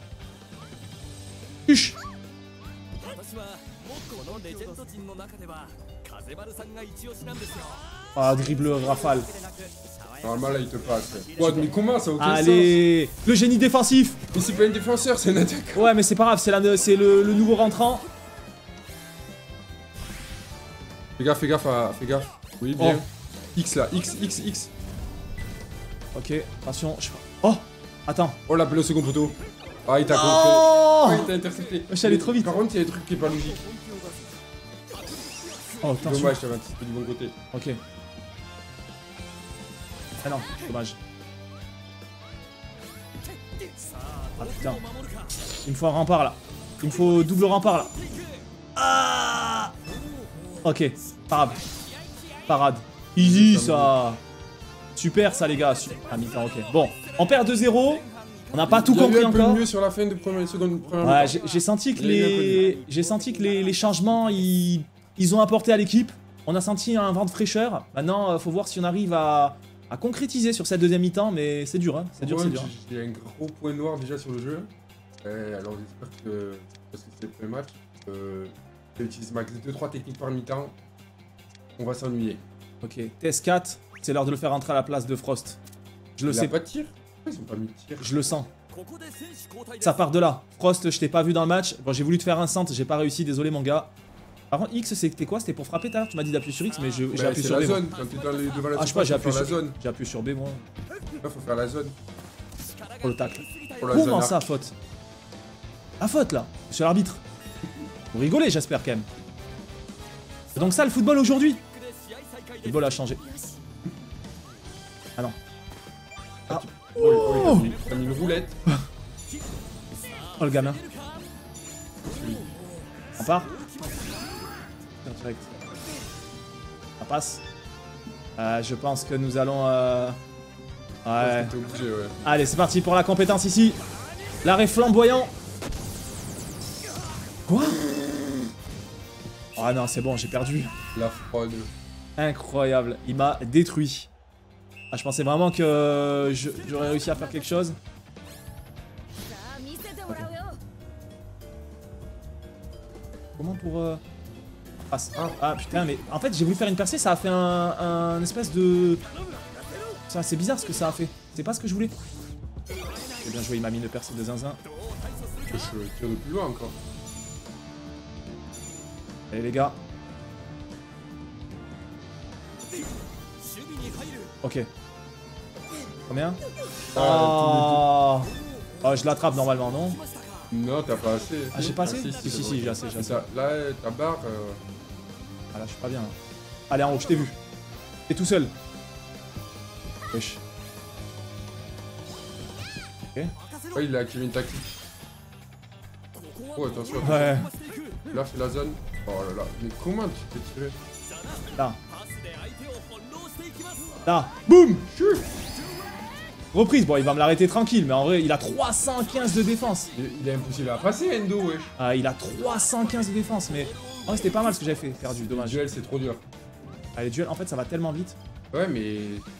Huch. Ah, dribble rafale. Normalement, là, il te passe. Ouais, mais comment ça a aucun Allez, sens. le génie défensif. Mais c'est pas un défenseur, c'est un attaquant. Ouais, mais c'est pas grave, c'est la- c'est le, le nouveau rentrant. Fais gaffe, fais gaffe, à... fais gaffe. Oui, bien. Oh. X là, X, X, X. Ok, attention. Je... Oh, attends. Oh là, le second poteau. Ah, il t'a contré. Oh, Oh, il t'a intercepté. je suis allé trop vite. Par contre, il y a des trucs qui est pas logique. Oh, attention. Dommage, t'avais anticipé du bon côté. Ok. Ah non, dommage. Ah putain. Il me faut un rempart là. Il me faut double rempart là. Ah. Ok, parade. Parade. Easy ça. Super ça les gars. Ah mi-temps, ok. Bon, on perd deux zéro. On n'a pas tout Il y a eu compris un peu encore. mieux sur la fin de première seconde première Ouais, mi-temps. j'ai j'ai senti que Il y a eu un peu les, j'ai senti que les, les changements, ils, ils ont apporté à l'équipe. On a senti un vent de fraîcheur. Maintenant, il faut voir si on arrive à, à concrétiser sur cette deuxième mi-temps, mais c'est dur, hein. C'est dur, Ouais, c'est dur. j'ai- J'ai un gros point noir déjà sur le jeu. Et alors j'espère que, parce que c'est le premier match, euh, j'utilise max deux trois techniques par mi-temps. On va s'ennuyer. Ok, T S quatre, c'est l'heure de le faire rentrer à la place de Frost. Je le Il a sais, pas de tir. Pourquoi ils ont pas mis de tir? je le sens. Ça part de là. Frost, je t'ai pas vu dans le match. Bon, j'ai voulu te faire un centre, j'ai pas réussi, désolé mon gars. Par contre, X, c'était quoi? C'était pour frapper tout à l'heure? Tu m'as dit d'appuyer sur X, mais je- j'ai Bah, appuyé c'est sur la B. moi. zone, quand t'es dans les, devant la Ah, je sais pas, surface, j'ai faut faire appuyé la sur, zone. j'ai appuyé sur B, moi. Là, faut faire la zone. Pour le tacle. Pour la Comment zone ça, faute? À faute, là, sur l'arbitre. Vous rigolez, j'espère, quand même. C'est donc ça, le football, aujourd'hui? Le football a changé. Ah non. Ah. Oh, oh, il a mis- il a mis une roulette. Oh, le gamin. On part. Direct. Ça passe. Euh, je pense que nous allons... Euh... Ouais. T'es obligé, ouais. Allez, c'est parti pour la compétence ici. L'arrêt flamboyant. Quoi? Ah non, c'est bon, j'ai perdu. La fraude. Incroyable, il m'a détruit. Ah, je pensais vraiment que je- j'aurais réussi à faire quelque chose. Comment pour... Euh... passe. Ah. Ah putain, mais en fait j'ai voulu faire une percée, ça a fait un, un espèce de... Ça, c'est bizarre ce que ça a fait. C'est pas ce que je voulais. J'ai bien joué, il m'a mis une percée de zinzin. Je tire de plus loin encore. Allez les gars. Ok. Combien? Ah, Oh, oh je l'attrape normalement, non? Non, t'as pas assez. Ah, j'ai pas assez? Si, Si, si, c'est si, bon. j'ai assez, j'ai assez. T'as- Là, ta barre. euh, Ah là, je suis pas bien. Là. Allez, en haut, je t'ai vu. T'es tout seul. Wesh. Ok. Ouais, il a activé une tactique. Oh, attention, attention. Ouais. Là, c'est la zone. Oh là là. Mais comment tu t'es tiré? Là. Là. Boum. Reprise. Bon, il va me l'arrêter tranquille, mais en vrai, il a trois cent quinze de défense. Il il est impossible à passer, Endo, wesh. Ah, il a trois cent quinze de défense, mais... Oh, c'était pas mal ce que j'avais fait. Perdu, Le dommage. duel, c'est trop dur. Allez, duel, en fait, ça va tellement vite. Ouais, mais.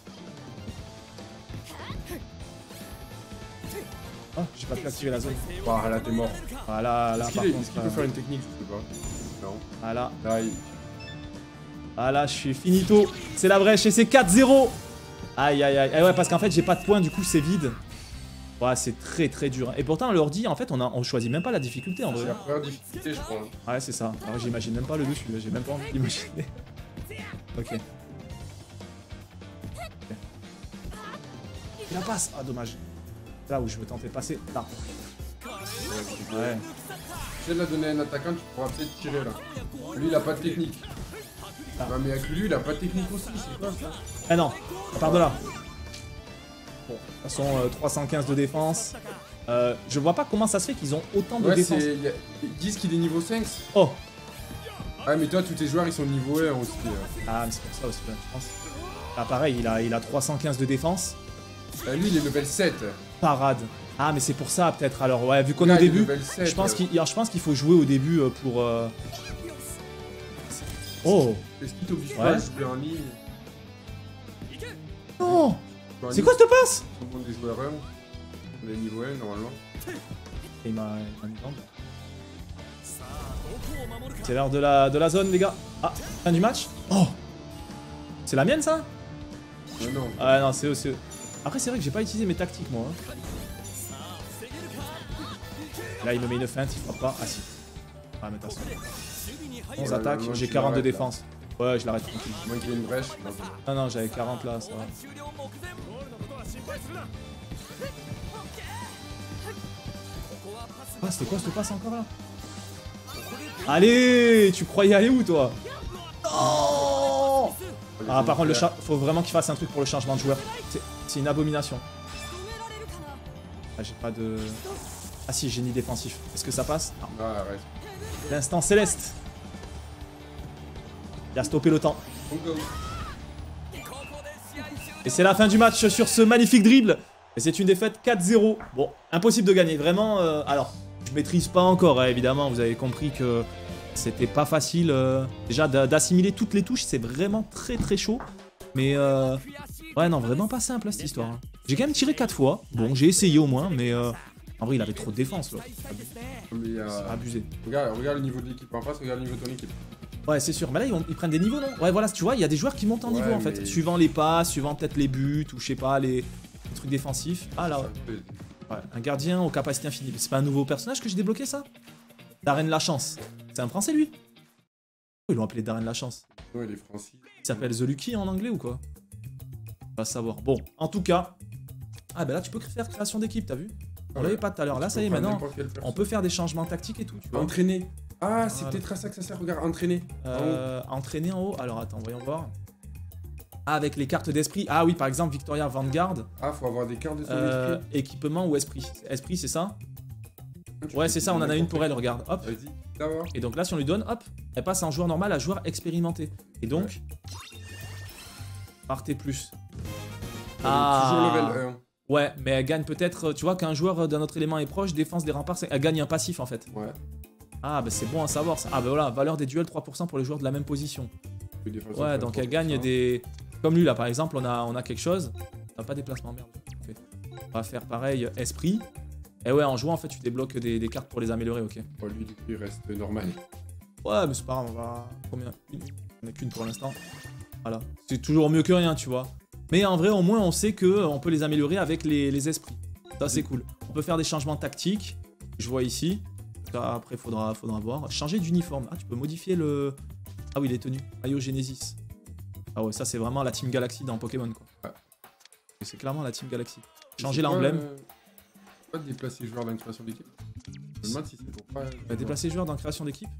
Oh, j'ai pas pu activer la zone. Bah, là, t'es mort. Voilà, là, Est-ce par qu'il est- contre... est-ce qu'il peut euh, faire une technique? Je sais pas. Non. Voilà. Là, il. Voilà, je suis finito. C'est la brèche et c'est quatre zéro. Aïe, aïe, aïe. Eh ouais, parce qu'en fait, j'ai pas de points, du coup, c'est vide. Ouais, c'est très, très dur. Et pourtant, l'ordi, en fait, on, a, on choisit même pas la difficulté, en C'est vrai. la première difficulté, je crois. Ouais, c'est ça. Alors, j'imagine même pas le dessus, là. J'ai même pas envie d'imaginer. Ok. Il la passe. Ah, dommage. Là où je veux tenter de passer. Là. Ouais. Si elle l'a donné à un attaquant, tu pourras peut-être tirer là. Lui, il a pas de technique. Ah. Ouais, mais avec lui, il a pas de technique aussi, c'est quoi ça? Ah non, à part de là. Bon, de toute façon, euh, trois cent quinze de défense. Euh, je vois pas comment ça se fait qu'ils ont autant de Ouais, défense. c'est. il y a- Ils disent qu'il est niveau cinq. Oh. Ah, mais toi, tous tes joueurs, ils sont niveau un aussi. euh. Ah, mais c'est pour ça aussi, je pense. Ah, pareil, il a, il a trois cent quinze de défense. Ah, lui, il est level sept. Parade. Ah, mais c'est pour ça, peut-être. Alors, ouais, vu qu'on est Là, au il est début, level sept, je pense euh. qu'il alors, je pense qu'il faut jouer au début euh, pour... euh, Oh. Est-ce qu'il t'oblige Ouais. pas à jouer en ligne? Non. C'est quoi cette passe? Tout le monde est joueur un. On est niveau un normalement. Et il m'a mis dans. C'est l'heure de la, de la zone, les gars. Ah, fin du match. Oh, c'est la mienne, ça? Non, non. Ah non, c'est aussi. Après, c'est vrai que j'ai pas utilisé mes tactiques, moi. Hein. Là, il me met une feinte, il frappe pas. Ah si. Ah, mais attention. onze attaques, j'ai quarante de défense. Ouais, je l'arrête tranquille. Moins qu'il y ait une brèche. Non, non, j'avais quarante là, ça va. Ah, c'était quoi cette passe encore là? Allez, tu croyais aller où toi? Oh ah, par contre, le chat, faut vraiment qu'il fasse un truc pour le changement de joueur. C'est une abomination. Ah, j'ai pas de... Ah si, génie défensif. Est-ce que ça passe? Non. Ah, arrête. L'instant céleste. Il a stoppé le temps. Et c'est la fin du match sur ce magnifique dribble. Et c'est une défaite quatre zéro. Bon, impossible de gagner. Vraiment, euh, alors, je maîtrise pas encore, hein, évidemment. Vous avez compris que c'était pas facile. Euh, déjà, d'assimiler toutes les touches, c'est vraiment très très chaud. Mais, euh, ouais, non, vraiment pas simple, cette histoire. Hein. J'ai quand même tiré quatre fois. Bon, j'ai essayé au moins, mais... Euh, en vrai, il avait trop de défense, là. C'est a... abusé. Regarde, regarde le niveau de l'équipe en face, regarde le niveau de ton équipe. Ouais, c'est sûr. Mais là, ils, vont... ils prennent des niveaux, non? Ouais, voilà, tu vois, il y a des joueurs qui montent en ouais, niveau, en fait. Mais... Suivant les passes, suivant peut-être les buts, ou je sais pas, les... les trucs défensifs. Ah, là, ouais. Ouais, un gardien aux capacités infinies. C'est pas un nouveau personnage que j'ai débloqué, ça? Darren Lachance. C'est un français, lui? Ils l'ont appelé Darren Lachance. Ouais, il est français. Il s'appelle The Lucky en anglais ou quoi? On va savoir. Bon, en tout cas... Ah, bah là, tu peux faire création d'équipe, t'as vu? On l'avait pas tout à l'heure. Là, ça y est, maintenant, on peut faire des changements tactiques et tout. Tu vois. Entraîner. Ah, c'est voilà. peut-être à ça que ça sert. Regarde, entraîner. Euh, en entraîner en haut. Alors, attends, voyons voir. Ah, avec les cartes d'esprit. Ah oui, par exemple, Victoria Vanguard. Ah, faut avoir des cartes de son euh, esprit. Équipement ou esprit. Esprit, c'est ça? Tu ouais, c'est ça, on en a une pour elle, regarde. Hop. Vas-y, d'abord. Et donc là, si on lui donne, hop, elle passe en joueur normal à joueur expérimenté. Et donc, ouais. Partez plus. Ah. Toujours level un. Ouais, mais elle gagne peut-être, tu vois, qu'un joueur d'un autre élément est proche, défense des remparts, elle gagne un passif en fait. Ouais. Ah, bah c'est bon à savoir ça. Ah, bah voilà, valeur des duels trois pour cent pour les joueurs de la même position. Ouais, donc elle gagne des. Comme lui là, par exemple, on a, on a quelque chose. On a pas déplacement, merde. Okay. On va faire pareil, esprit. Et ouais, en jouant, en fait, tu débloques des, des cartes pour les améliorer, ok. Oh, lui, il reste normal. Ouais, mais c'est pas grave, on va. Combien? Une. On a qu'une pour l'instant. Voilà. C'est toujours mieux que rien, tu vois. Mais en vrai, au moins, on sait qu'on peut les améliorer avec les, les esprits. Ça, c'est cool. On peut faire des changements tactiques. Je vois ici. Après, faudra, faudra voir. Changer d'uniforme. Ah, tu peux modifier le... Ah oui, les tenues. Maillot Genesis. Ah ouais, ça, c'est vraiment la Team Galaxy dans Pokémon, quoi. Ouais. C'est clairement la Team Galaxy. Changer l'emblème. Euh... Pas déplacer joueur dans une création d'équipe. Je me demande si c'est pour pas... Euh, déplacer joueur dans création d'équipe.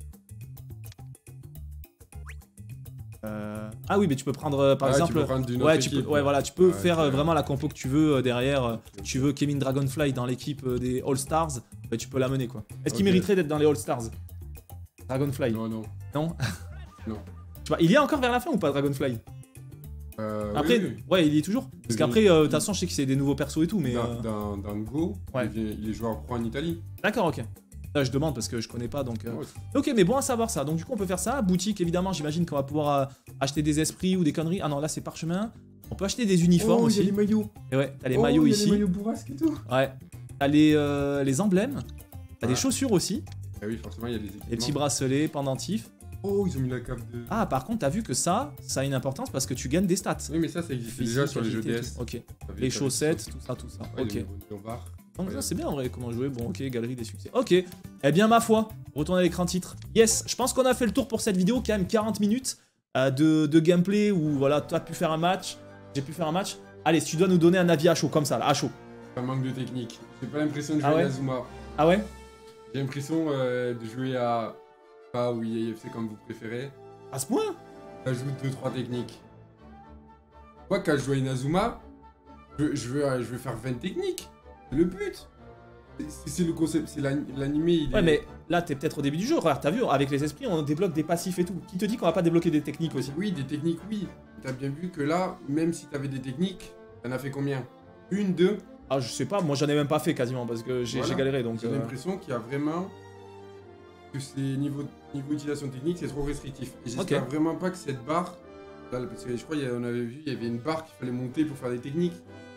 Euh... Ah oui, mais tu peux prendre euh, par ah, exemple. Tu peux prendre d'une ouais, autre tu équipe, peux, ouais, voilà, tu peux ouais, faire euh, vraiment la compo que tu veux euh, derrière. Euh, okay. Tu veux Kevin Dragonfly dans l'équipe euh, des All Stars, bah, tu peux l'amener quoi. Est-ce qu'il okay. mériterait d'être dans les All Stars? Dragonfly. Non, non. Non. Non. Tu vois, il y est encore vers la fin ou pas Dragonfly? Euh, Après, oui, oui. ouais, il y est toujours. Parce qu'après, de toute façon, je sais que c'est des nouveaux persos et tout, mais. Dans, euh... dans, dans Go, ouais. il, il est joueur pro en Italie. D'accord, ok. Là, je demande parce que je connais pas donc. Euh... Ouais. Ok, mais bon à savoir ça. Donc, du coup, on peut faire ça. Boutique, évidemment, j'imagine qu'on va pouvoir euh, acheter des esprits ou des conneries. Ah non, là, c'est parchemin. On peut acheter des uniformes oh, aussi. Il y a les maillots. Et ouais, t'as les oh, maillots y a ici. Les maillots bourrasques et tout. Ouais. T'as les, euh, les emblèmes. T'as ah. des chaussures aussi. Ah oui, forcément, il y a des équipements. Les petits bracelets, pendentifs. Oh, ils ont mis la cape de... Ah, par contre, t'as vu que ça, ça a une importance parce que tu gagnes des stats. Oui, mais ça, ça existe déjà sur les jeux D S. Ok. Les chaussettes, tout ça, tout ça. Ouais, ok. Donc ça, c'est bien en vrai, comment jouer. Bon, ok, galerie des succès. Ok. Eh bien, ma foi, retournez à l'écran titre. Yes, je pense qu'on a fait le tour pour cette vidéo. Quand même quarante minutes euh, de, de gameplay où, voilà, toi, as pu faire un match. J'ai pu faire un match. Allez, si tu dois nous donner un avis à chaud, comme ça, là, à chaud. Ça manque de technique. J'ai pas l'impression de jouer ah ouais à Azuma. Ah ouais? J'ai l'impression euh, de jouer à... Pas ou I A F C comme vous préférez. À ce point? J'ajoute deux trois techniques. Moi, quand je joue à Inazuma, je, je, veux, je veux faire vingt techniques. C'est le but. C'est le concept, c'est l'animé. Il ouais, est... mais là, t'es peut-être au début du jeu. Regarde, t'as vu, avec les esprits, on débloque des passifs et tout. Qui te dit qu'on va pas débloquer des techniques aussi? Oui, des techniques, oui. T'as bien vu que là, même si t'avais des techniques, t'en as fait combien? Une, deux? Ah, je sais pas, moi j'en ai même pas fait quasiment parce que j'ai voilà. galéré donc. J'ai euh... l'impression qu'il y a vraiment. Que c'est niveau, niveau utilisation technique, c'est trop restrictif. Et j'espère okay. vraiment pas que cette barre. Là, parce que je crois qu'on avait vu, il y avait une barre qu'il fallait monter pour faire des techniques.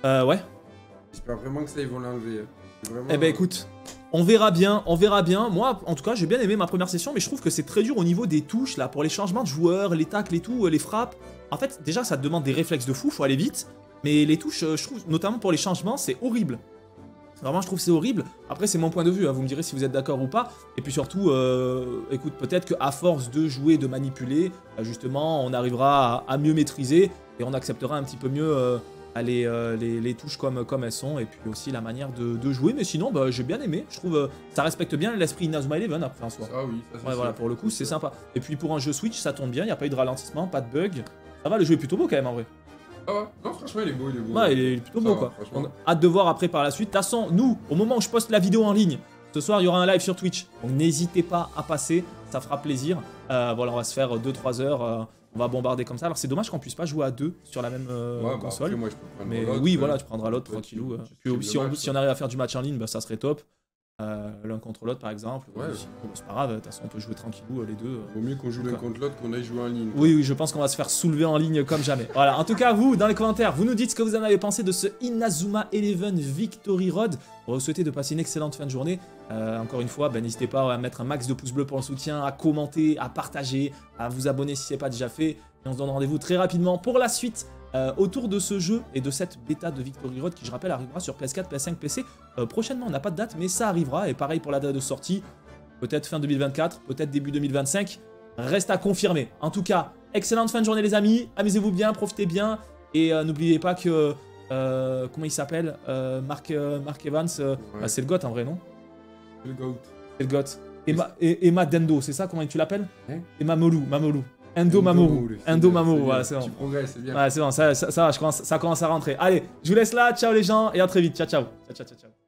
Euh, ouais. J'espère vraiment que ça, ils vont l'enlever. Vraiment... Eh ben écoute, on verra bien, on verra bien. Moi, en tout cas, j'ai bien aimé ma première session, mais je trouve que c'est très dur au niveau des touches, là, pour les changements de joueurs, les tacles et tout, les frappes. En fait, déjà, ça te demande des réflexes de fou, faut aller vite. Mais les touches, je trouve, notamment pour les changements, c'est horrible. Vraiment, je trouve que c'est horrible. Après, c'est mon point de vue, hein. Vous me direz si vous êtes d'accord ou pas. Et puis surtout, euh, écoute, peut-être qu'à force de jouer, de manipuler, justement, on arrivera à, à mieux maîtriser et on acceptera un petit peu mieux euh, les, euh, les, les touches comme, comme elles sont et puis aussi la manière de, de jouer. Mais sinon, bah, j'ai bien aimé. Je trouve euh, ça respecte bien l'esprit Inazuma Eleven après en soi. Ah oui, ça c'est ouais, voilà, pour le coup, c'est sympa. Et puis pour un jeu Switch, ça tourne bien. Il n'y a pas eu de ralentissement, pas de bug. Ça va, le jeu est plutôt beau quand même en vrai. Ah ouais, non franchement il est beau, il est beau. Ouais, il est plutôt ça beau va, quoi. franchement. On a hâte de voir après par la suite. De toute façon, nous, au moment où je poste la vidéo en ligne, ce soir il y aura un live sur Twitch. Donc n'hésitez pas à passer, ça fera plaisir. Euh, voilà, on va se faire deux trois heures, euh, on va bombarder comme ça. Alors c'est dommage qu'on puisse pas jouer à deux sur la même euh, ouais, bah, console. après, moi, je peux prendre mais l'autre, oui, euh, voilà, tu prendras l'autre ouais, tranquillou. tu- euh. tu Puis stream si le on, match, si on arrive à faire du match en ligne, bah, ça serait top. Euh, l'un contre l'autre par exemple. Ouais. Ou sinon, c'est pas grave, de toute façon on peut jouer tranquillou euh, les deux. euh. Vaut mieux qu'on joue l'un contre l'autre qu'on aille jouer en ligne. Oui, oui, je pense qu'on va se faire soulever en ligne comme jamais. Voilà, en tout cas, vous, dans les commentaires, vous nous dites ce que vous en avez pensé de ce Inazuma Eleven Victory Road. On va vous souhaiter de passer une excellente fin de journée. Euh, encore une fois, ben, n'hésitez pas à mettre un max de pouces bleus pour le soutien, à commenter, à partager, à vous abonner si ce n'est pas déjà fait. Et on se donne rendez-vous très rapidement pour la suite euh, autour de ce jeu et de cette bêta de Victory Road qui, je rappelle, arrivera sur P S quatre, P S cinq, P C. Euh, prochainement, on n'a pas de date, mais ça arrivera. Et pareil pour la date de sortie. Peut-être fin deux mille vingt-quatre, peut-être début deux mille vingt-cinq. Reste à confirmer. En tout cas, excellente fin de journée les amis. Amusez-vous bien, profitez bien. Et euh, n'oubliez pas que... Euh, comment il s'appelle euh, Mark, euh, Mark Evans, euh, Ouais. bah, c'est le GOAT en vrai, non? C'est le GOAT. C'est le GOAT. Emma, et- Emma Dendo, c'est ça? Comment tu l'appelles? Hein? Emma Mamoru, Mamoru. Endo Mamoru. c'est Endo bien, Mamoru, c'est voilà, bien. c'est bon. Tu progresses, c'est bien. Ouais, c'est bon, ça, ça, ça va, je commence, ça commence à rentrer. Allez, je vous laisse là, ciao les gens, et à très vite. Ciao, ciao. Ciao, ciao, ciao, ciao.